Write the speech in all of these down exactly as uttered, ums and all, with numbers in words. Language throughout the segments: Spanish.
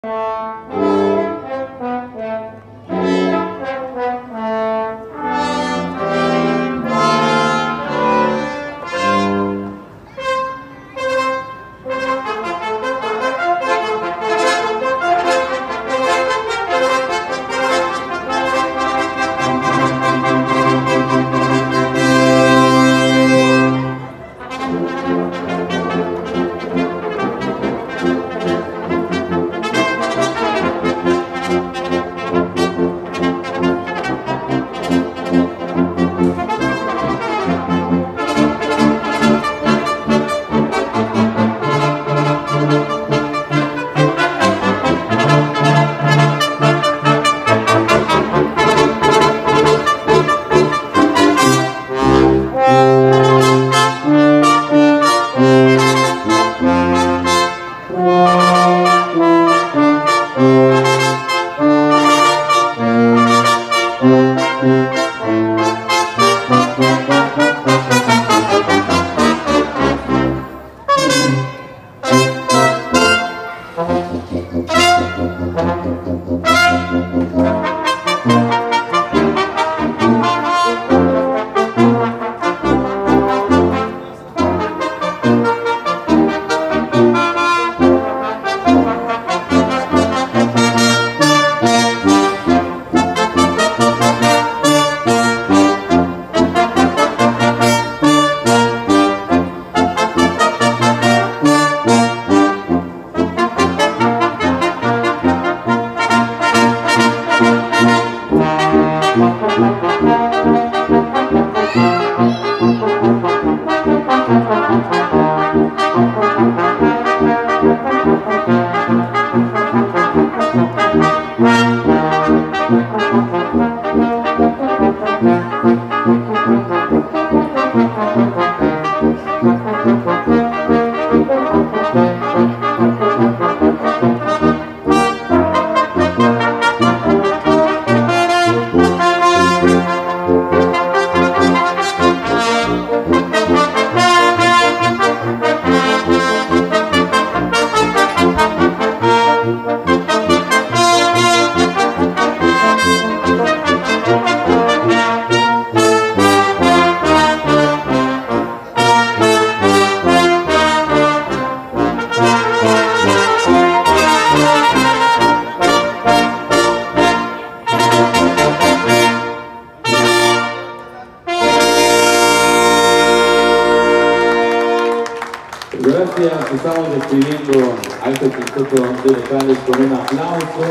Gracias, estamos despidiendo a este quinteto de locales con un aplauso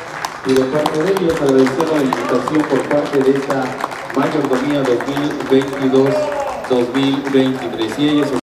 y de parte de ellos agradecemos la invitación por parte de esta mayordomía dos mil veintidós dos mil veintitrés y ellos